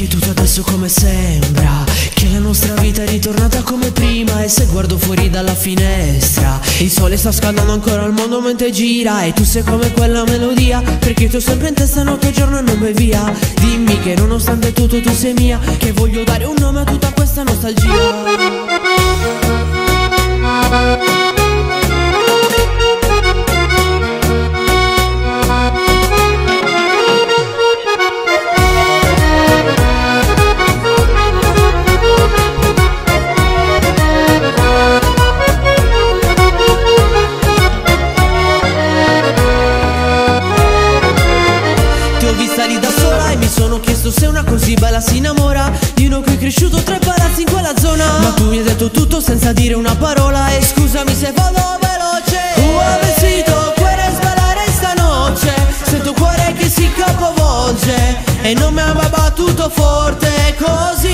che tutto adesso come sembra, che la nostra vita è ritornata come prima. E se guardo fuori dalla finestra, il sole sta scaldando ancora il mondo mentre gira. E tu sei come quella melodia, perché tu sempre in testa notte e giorno e non vai via. Dimmi che nonostante tutto tu sei mia, che voglio dare un nome a tutta questa nostalgia. Se una così bella si innamora di uno che è cresciuto tra i palazzi in quella zona. Ma tu mi hai detto tutto senza dire una parola. E scusami se vado veloce. Vestito, puoi sballare stanotte. Sento cuore che si capovolge e non mi aveva battuto forte così.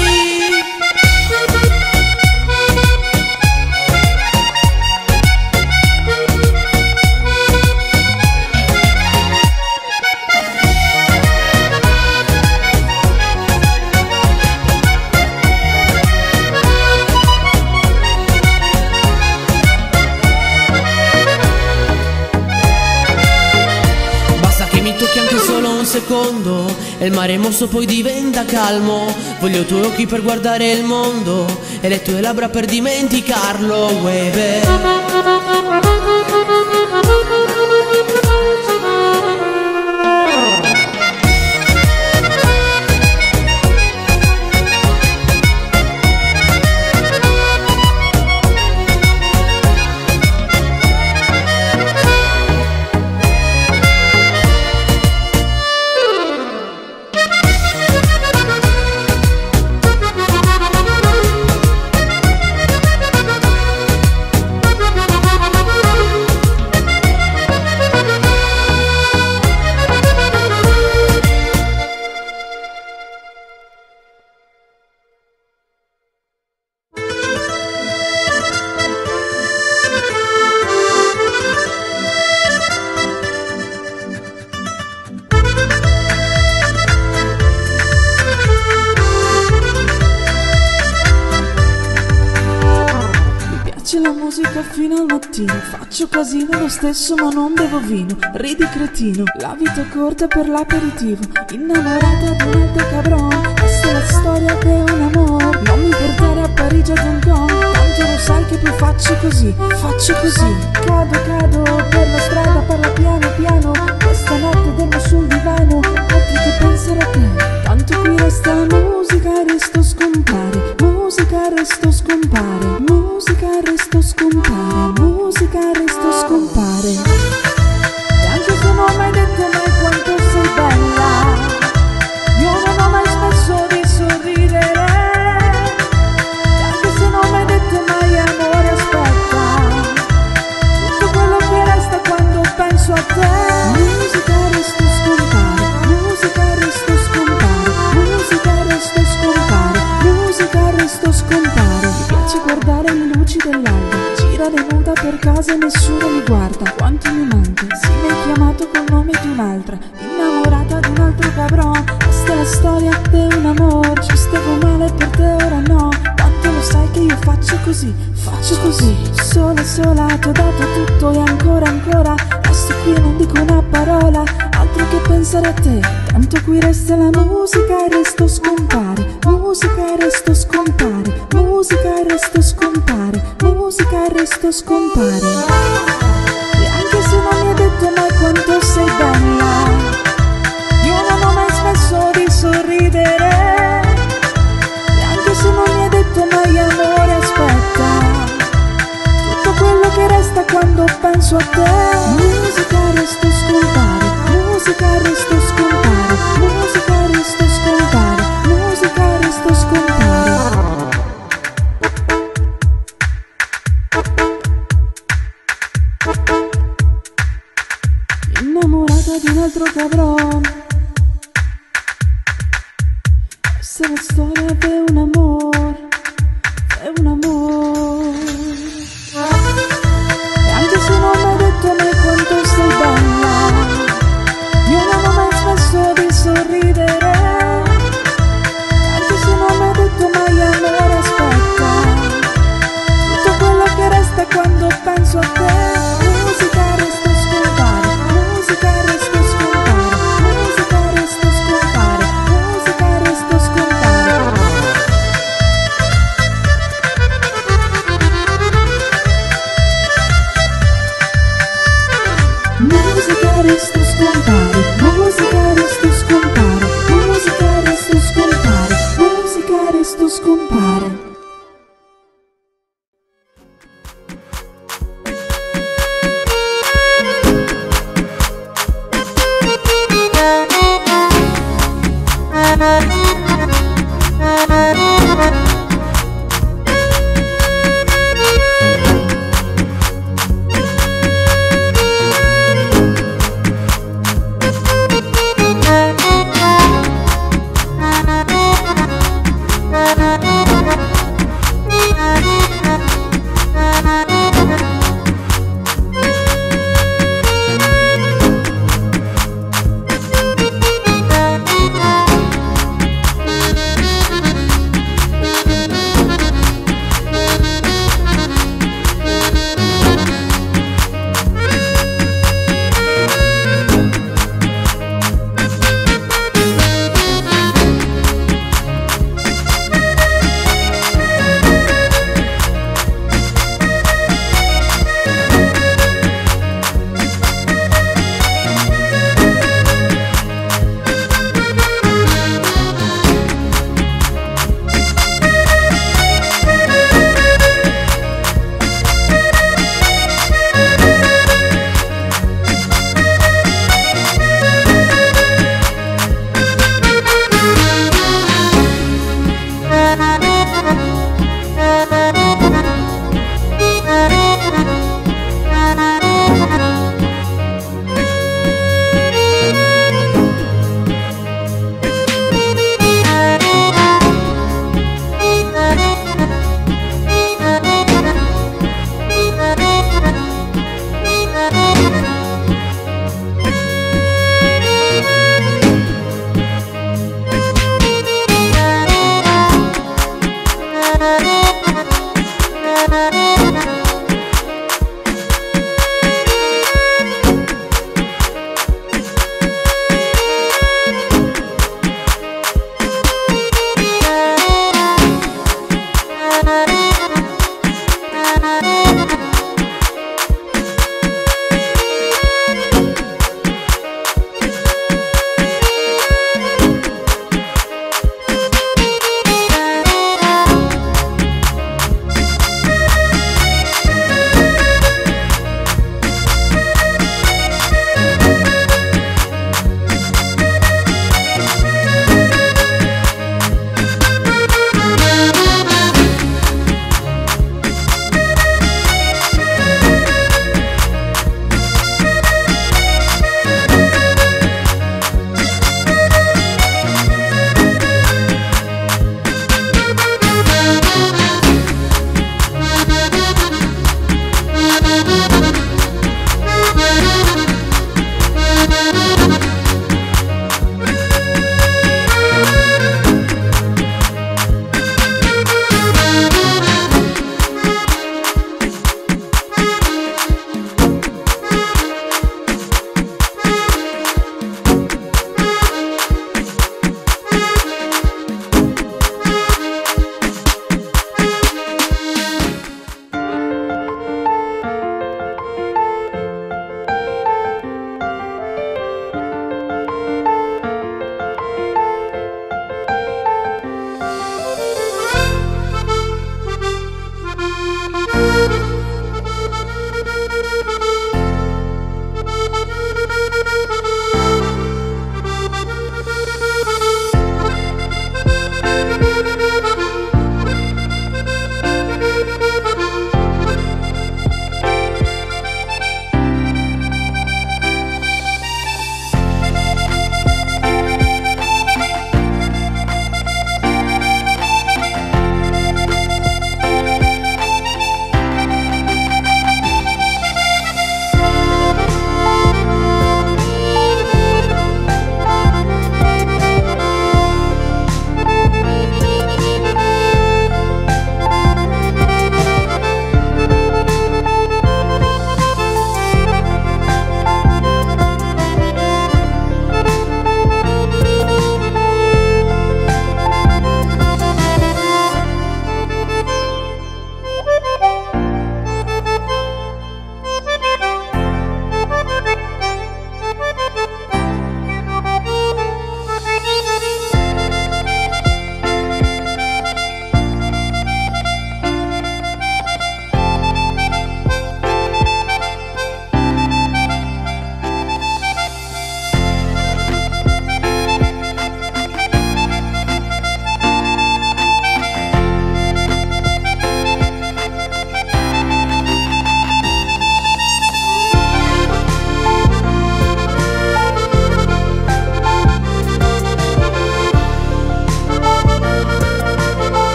Secondo e il mare mosso poi diventa calmo. Voglio i tuoi occhi per guardare il mondo e le tue labbra per dimenticarlo. La musica fino al mattino, faccio casino lo stesso ma non bevo vino. Ridi cretino, la vita è corta per l'aperitivo. Innamorata di un altro cabron, questa è la storia che è un amore. Non mi portare a Parigi o Hong Kong, tanto lo sai che poi faccio così. Cado per la strada, parla piano piano. Questa notte dormo sul divano, altri che pensare a te. Tanto qui resta la musica, resto scompare. Musica, resto scompare. Musica, resto scompare. Musica, resto scompare. E anche se non ho mai detto mai quanto sei bella, io non ho mai smesso di sorridere. E anche se non ho mai detto mai amore aspetta, tutto quello che resta quando penso a te. Musica, resto scompare. Musica, resto scompare. Musica, resto scompare. Musica, resto scompare. Mi piace guardare le luci dell'alba, girare nuda per casa e nessuno mi guarda. Quanto mi manca, sì mi hai chiamato col nome di un'altra, innamorata di un altro cabron. Questa è la storia di un amore, ci stavo male per te ora no. Tanto lo sai che io faccio così. Sola, ti ho dato tutto e ancora resto qui e non dico una parola, altro che pensare a te. Tanto qui resta la musica e resto scompare. Musica, resto scompare. Musica, resto scompare. Musica, resto scompare. E anche se non mi hai detto mai quanto sei bella, io non ho mai smesso di sorridere. E anche se non mi hai detto mai amore aspetta, tutto quello che resta quando penso a te. Musica, resto scompare. Musica, resto scompare. Musica, resto scompare. Musica, resto scompare. Innamorata di un altro cabron, questa è la storia di un amore, è un amore. E anche se non mi hai detto mai quanto sei bella, io non ho mai smesso di sorridere.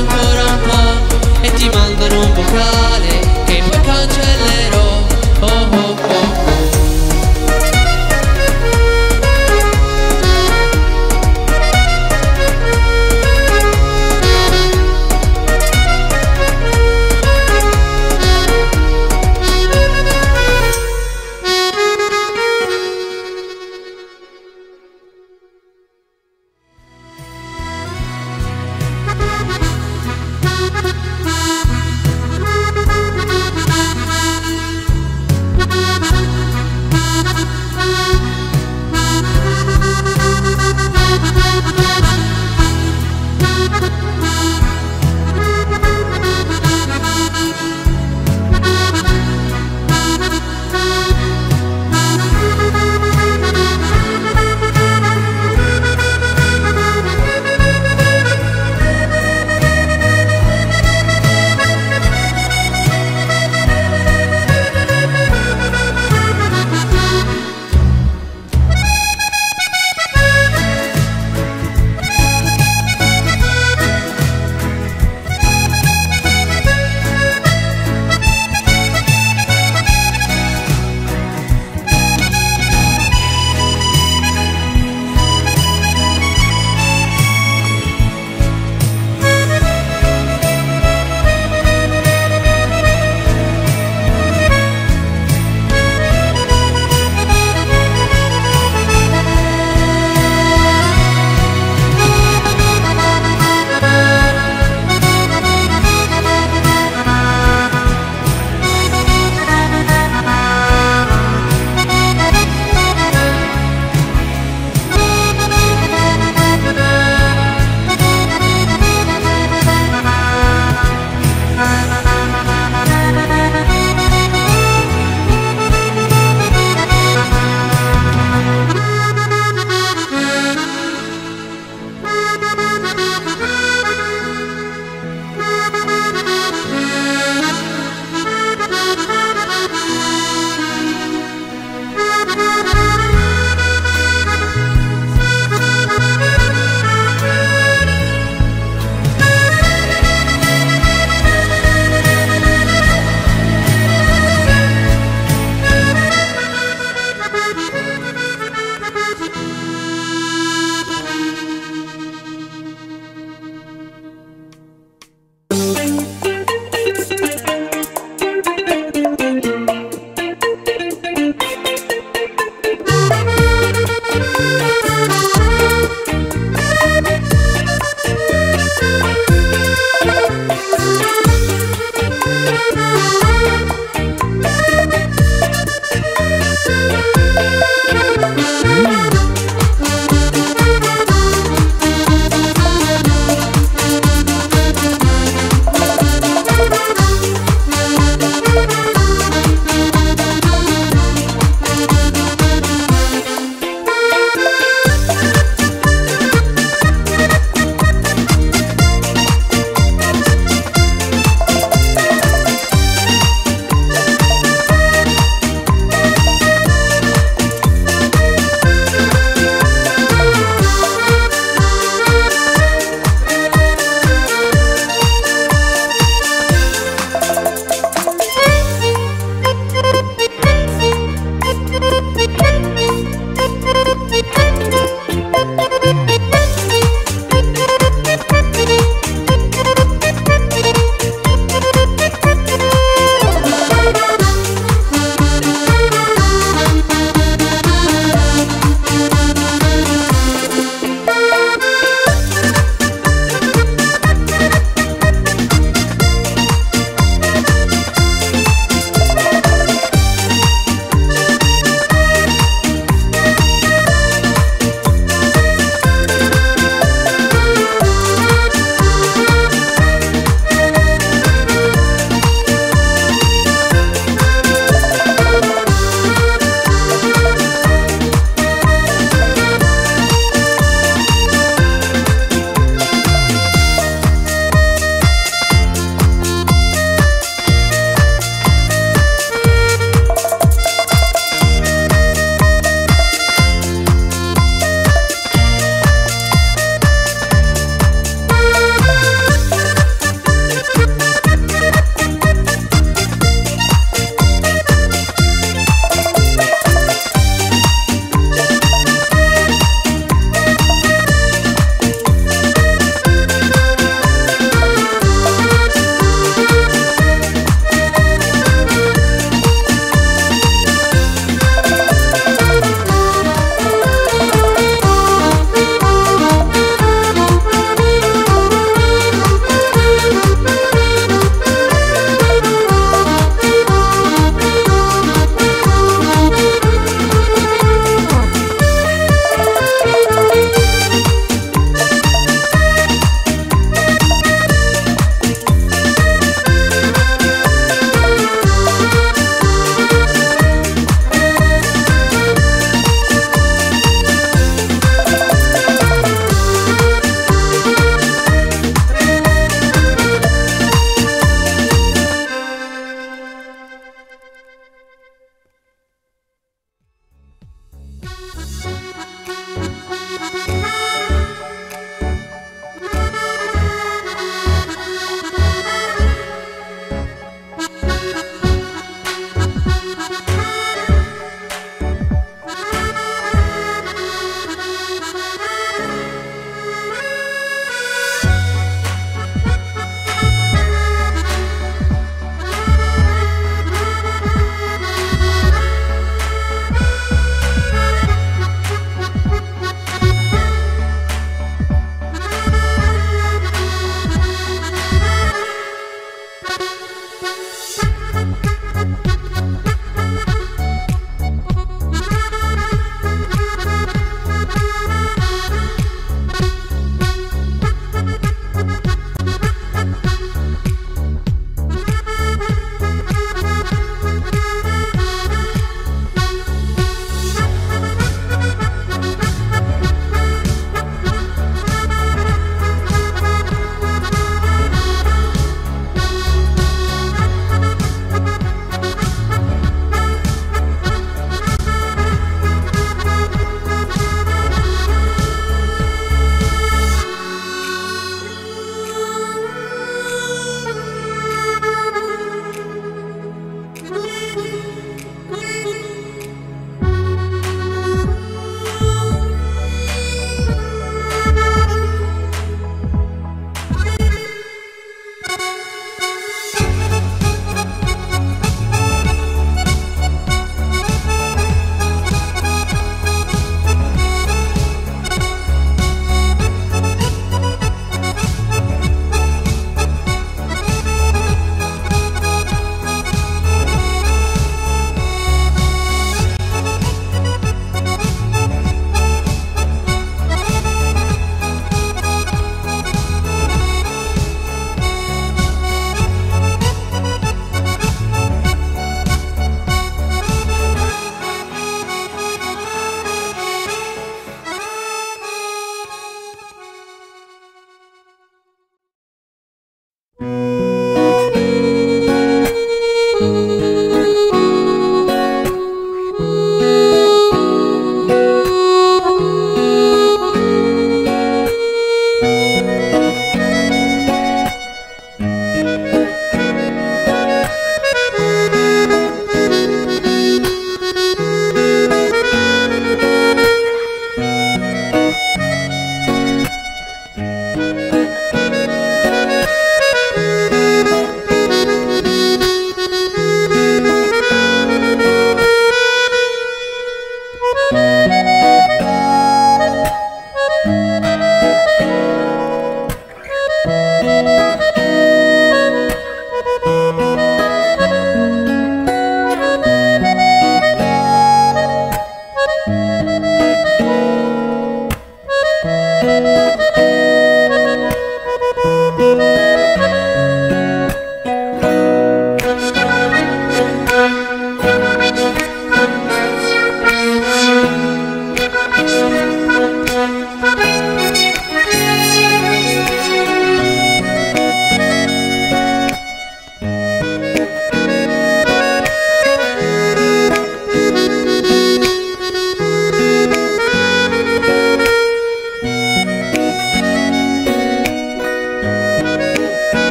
ancora un po' e ti mandano un vocale che poi cancellerò. Oh oh oh.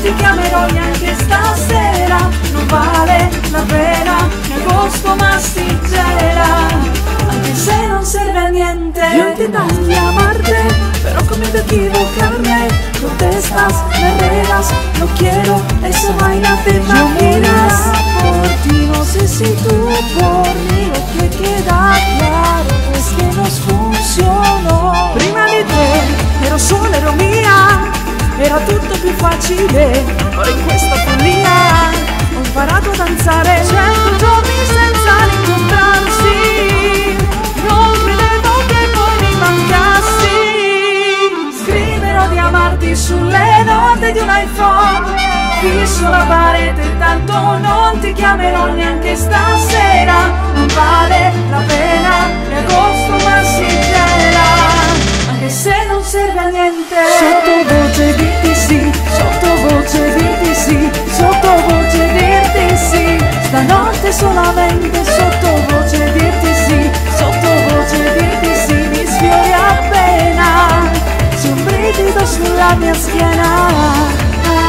ti chiamerò neanche stasera. Non vale la pena, mi agosto ma si gela, anche se non serve a niente. Yo intentando llamarte, pero con mi equivocarme. No te estás, me regas, no quiero esa vaina, te imaginas. Por ti, no sé si tú por mí. Lo que queda claro es que nos funzionò. Prima di te ero sola, ero mia, era tutto più facile. Ora in questa follia ho imparato a danzare 100 giorni senza incontrarsi. Non credevo che poi mi mancassi. Scriverò di amarti sulle note di un iPhone, fisso la parete, tanto non ti chiamerò neanche stasera. Non vale la pena, è agosto ma si gela, anche se non serve a niente. Sottovoce dirti sì, sottovoce dirti sì, sottovoce dirti sì. Stanotte solamente sottovoce dirti sì, sottovoce dirti sì. Mi sfiori appena, c'è un brivido sulla mia schiena.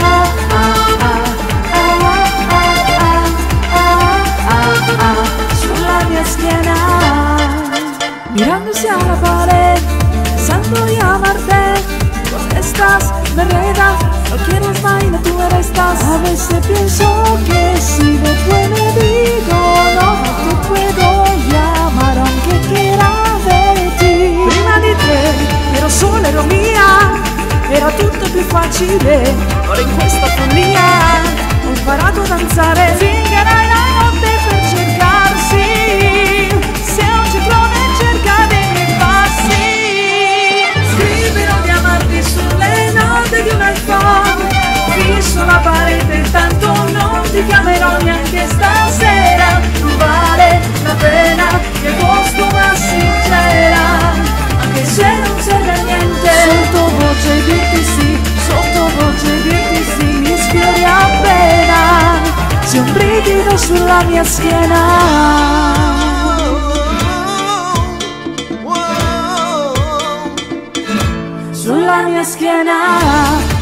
Sulla mia schiena, mirándose a la pared, pensando llamarte. ¿Dónde estás? Me reda, no quieres vaina, tú eres estás. A veces pienso que si después me digo no, no te puedo llamar aunque quiera verte. Prima di te ero sola, ero mia, era tutto più facile. Ora in questa follia ho imparato a danzare. Fingerai la notte per cercarsi, se un ciclone cerca dei miei passi. Scriverò di amarti sulle note di un iPhone, fisso la parete, tanto non ti chiamerò neanche stasera. Non vale la pena, di agosto ma si gela, anche se non serve a niente. Sottovoce dirti sì, sottovoce dirti sì. Mi sfiori appena, c'è un brivido sulla mia schiena. Sulla mia schiena.